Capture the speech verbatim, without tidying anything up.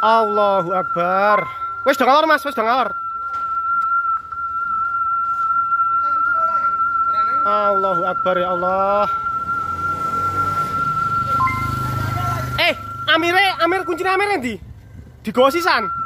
Allahu Akbar. Wes do ngalor Mas, wes do ngalor. Allahu Akbar ya Allah. Eh, Amire, Amir kuncinya Amir endi? Digowo sisan.